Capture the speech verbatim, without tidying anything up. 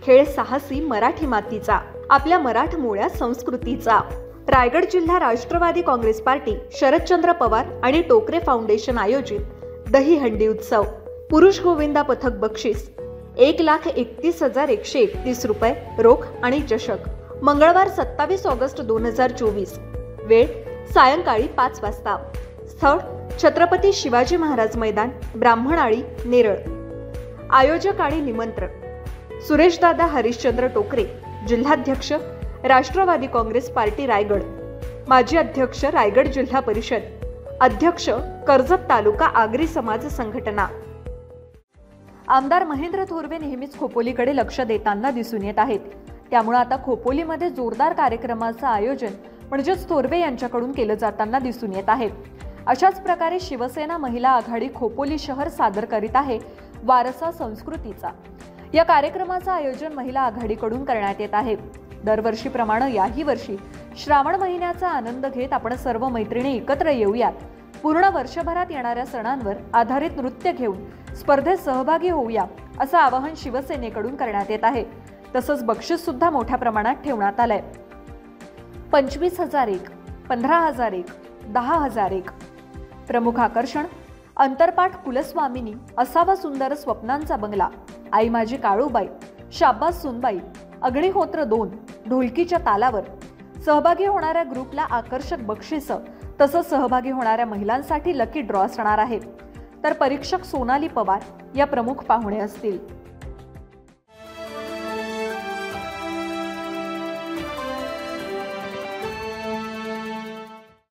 खेळ साहसी मराठी मातीचा, आपल्या मराठमोळ्या संस्कृतीचा। रायगड जिल्हा राष्ट्रवादी काँग्रेस पार्टी, शरदचंद्र पवार आणि टोकरे फाउंडेशन आयोजित दहीहंडी उत्सव। पुरुष गोविंदा पथक बक्षीस एक लाख एकतीस हजार एकशे एकतीस रुपये रोख आणि चषक। मंगळवार सत्तावीस ऑगस्ट दोन हजार चोवीस। वेळ सायंकाळी पाच वाजता। स्थळ छत्रपती शिवाजी महाराज मैदान, ब्राह्मणाळी, नेरळ। आयोजक आणि निमंत्रक सुरेशदादा हरिश्चंद्र टोकरे, जिल्हाध्यक्ष राष्ट्रवादी काँग्रेस पार्टी रायगड, माजी अध्यक्ष रायगड जिल्हा परिषद, अध्यक्ष कर्जत तालुका आगरी समाज संघटना। आमदार महेंद्र थोरवे नेहमीच खोपोलीकडे लक्ष देताना दिसून येत आहेत। त्यामुळे आता खोपोलीमध्ये जोरदार कार्यक्रमाचं आयोजन म्हणजेच थोरवे यांच्याकडून केलं जाताना दिसून येत आहे। अशाच प्रकारे शिवसेना महिला आघाडी खोपोली शहर सादर करीत आहे वारसा संस्कृतीचा। या कार्यक्रमाचं आयोजन महिला आघाडीकडून करण्यात येत आहे। दरवर्षीप्रमाणे याही वर्षी श्रावण महिन्याचा आनंद घेत आपण सर्व मैत्रिणी एकत्र येऊयात। पूर्ण वर्षभरात येणाऱ्या सणांवर आधारित नृत्य घेऊन स्पर्धेत सहभागी होऊया असं आवाहन शिवसेनेकडून करण्यात येत आहे। तसंच बक्षीस सुद्धा मोठ्या प्रमाणात ठेवण्यात आलंय। पंचवीस हजार एक, पंधरा हजार एक, दहा हजार एक। प्रमुख आकर्षण अंतरपाठ कुलस्वामिनी, असावा सुंदर स्वप्नांचा बंगला, आई माझी काळूबाई, शाब्बास सुनबाई, अग्निहोत्र दोन, ढोलकीच्या तालावर। सहभागी होणाऱ्या ग्रुपला आकर्षक बक्षिसं तसंच सहभागी होणाऱ्या महिलांसाठी लकी ड्रॉ असणार आहे। तर परीक्षक सोनाली पवार या प्रमुख पाहुणे असतील।